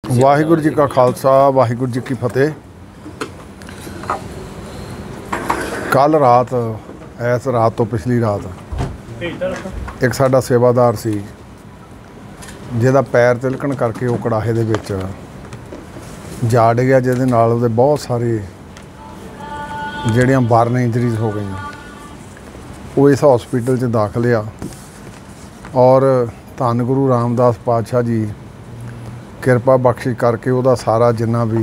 वाहिगुरू जी का खालसा वाहिगुरू जी की फतेह। कल रात इस रात तो पिछली रात एक साडा सेवादार सी जिहदा पैर तिलकण करके वो कड़ाहे दे विच जा डिग्या, जिहदे नाल उहदे बहुत सारे जिहड़ियां बर्न इंजरीज हो गई। वो इस हॉस्पिटल च दाखिल आ और धन गुरु रामदास पातशाह जी किरपा बख्शी करके उहदा सारा जिन्ना भी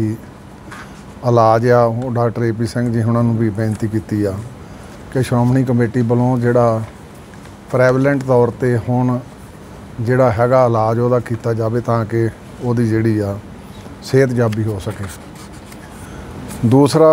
इलाज आ वो डॉक्टर AP सिंह जी हुणां नूं भी बेनती कीती आ कि श्रोमणी कमेटी वालों जिहड़ा प्रेवलेंट तौर ते हुण जिहड़ा हैगा इलाज उहदा कीता जावे तां कि उहदी जिहड़ी आ सेहतयाबी हो सके। दूसरा,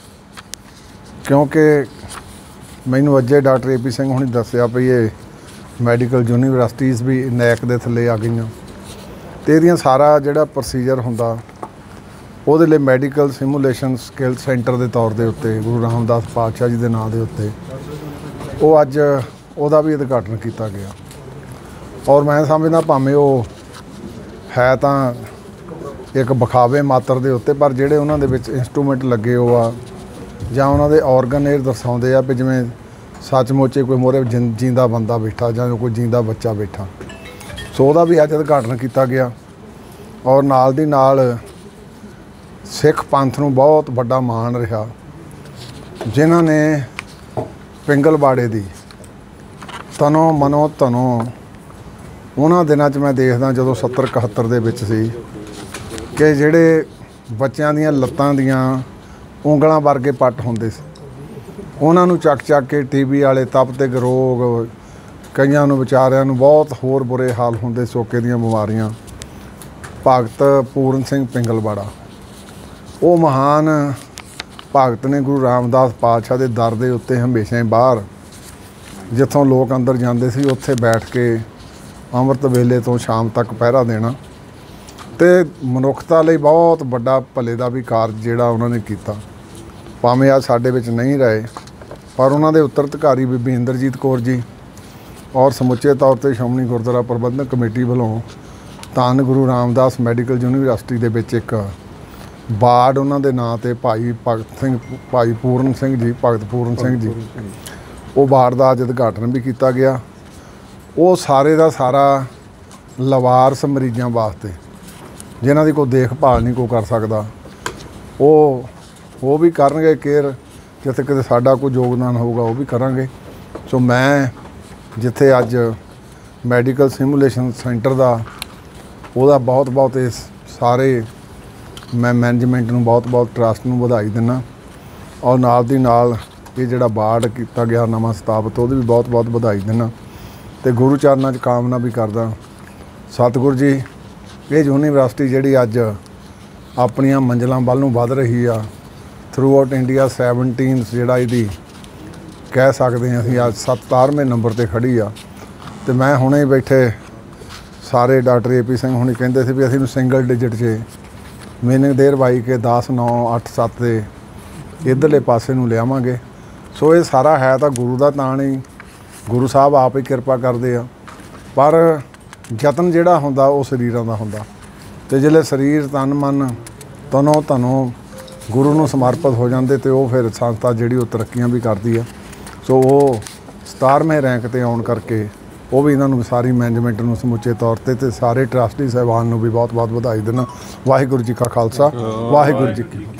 क्योंकि मैनूं अज्जे डॉक्टर AP सिंह हुणी दस्सिया भी ये मैडिकल यूनीवर्सिटीज़ भी नैक दे थल्ले आ गईयां ते इहदियां सारा जिहड़ा प्रोसीजर हुंदा ਉਹਦੇ ਲਈ ਮੈਡੀਕਲ ਸਿਮੂਲੇਸ਼ਨ ਸਕਿੱਲ ਸੈਂਟਰ ਦੇ ਤੌਰ ਦੇ ਉੱਤੇ ਗੁਰੂ ਰਾਮਦਾਸ ਪਾਤਸ਼ਾਹ ਜੀ ਦੇ ਨਾਂ ਦੇ ਉੱਤੇ ਉਹ ਅੱਜ ਉਹਦਾ ਵੀ ਉਦਘਾਟਨ ਕੀਤਾ ਗਿਆ। ਔਰ ਮੈਂ ਸਮਝਦਾ ਭਾਵੇਂ ਉਹ ਹੈ ਤਾਂ ਇੱਕ ਵਿਖਾਵੇ ਮਾਤਰ ਦੇ ਉੱਤੇ, ਪਰ ਜਿਹੜੇ ਉਹਨਾਂ ਦੇ ਵਿੱਚ ਇੰਸਟਰੂਮੈਂਟ ਲੱਗੇ ਉਹ ਆ ਜਾਂ ਉਹਨਾਂ ਦੇ ਔਰਗਨ ਇਹ ਦਰਸਾਉਂਦੇ ਆ ਵੀ ਜਿਵੇਂ ਸੱਚਮੁੱਚ ਕੋਈ ਮੋਹਰੇ ਜਿੰਦਾ ਬੰਦਾ ਬੈਠਾ ਜਾਂ ਕੋਈ ਜਿੰਦਾ ਬੱਚਾ ਬੈਠਾ। ਸੋ ਉਹਦਾ ਵੀ ਅੱਜ ਉਦਘਾਟਨ ਕੀਤਾ ਗਿਆ। ਔਰ ਨਾਲ ਦੀ ਨਾਲ सिख पंथ नूं बहुत वड्डा मान रहा जिन्हां ने पिंगलवाड़े दी तनो मनो धनो उन्हां दिनां च मैं देखदा जदों 70-71 दे विच सी कि जिहड़े बच्चों दियां लत्तां दियां ਉਂਗਲਾਂ वर्गे पट हुंदे सी, उन्हां नूं चक के TB वाले तपते रोग, कईयां नूं विचारियां नूं बहुत होर बुरे हाल हुंदे, सोके दियां बीमारियां। भगत पूਰਨ सिंह पिंगलवाड़ा वो महान भगत ने गुरु रामदास पातशाह के दर के उत्ते हमेशा ही बाहर जिथों लोग अंदर जाते सी उत्थे बैठ के अमृत वेले तो शाम तक पहरा देना ते मनुखता लई बहुत बड़ा भले का भी कारज जिहड़ा उन्होंने किया। भावें आज साडे विच नहीं रहे, पर उन्होंने उत्तराधिकारी बीबी इंद्रजीत कौर जी और समुचे तौर पर श्रोमणी गुरुद्वारा प्रबंधक कमेटी वालों धन गुरु रामदास मैडिकल यूनीवर्सिटी दे विच एक वार्ड उन्होंने नाँ ते भाई पूਰਨ सिंह जी भगत पूਰਨ सिंह जी वो वार्ड का अज उद्घाटन भी किया गया। वो सारे का सारा लवारस मरीजों वास्ते जिन्हों की कोई देखभाल नहीं कोई कर सकता वो भी करनगे केयर, जिथे किते साडा कोई योगदान होगा वो भी करांगे। सो मैं जिथे अज मैडिकल सिमूलेशन सेंटर का वह बहुत बहुत इस सारे मैं मैनेजमेंट नूं बहुत बहुत ट्रस्ट नूं बधाई दिना और नाल दी नाल ये जिहड़ा वार्ड किया गया नवां स्थापित वो भी बहुत बहुत बधाई दिना ते गुरु चरनां 'च कामना भी करदा। सतगुरु जी ये यूनीवर्सिटी जिहड़ी अज अपनियां मंजिलां वल नूं वध रही आ थ्रू आउट इंडिया 17 जिहड़ा इहदी कह सकते हैं असीं अज 17वें नंबर ते खड़ी आ। ते मैं हुणे बैठे सारे डॉक्टर AP सिंह हुणे कहिंदे सी भी असीं सिंगल डिजिट 'च मीनिंग देर भाई के 10 9 8 7 के इधरले पासे नूं लियावांगे। सो ये सारा है तो गुरु का ताण ही, गुरु साहब आप ही किरपा करते हैं, पर यतन जिहड़ा हुंदा वो शरीरां दा हुंदा ते जिहले शरीर तन मन तनो धनो गुरु नूं समर्पित हो जाते तो वो फिर संस्था जिहड़ी वो तरक्कियां भी करती है। सो वो 17वें रैंक ते आउण करके वो भी इन्हों सारी मैनेजमेंट नूं समुचे तौर ते सारे ट्रस्टी साहिबान नूं भी बहुत बहुत बधाई देना। वाहिगुरू जी का खालसा वाहिगुरू जी की।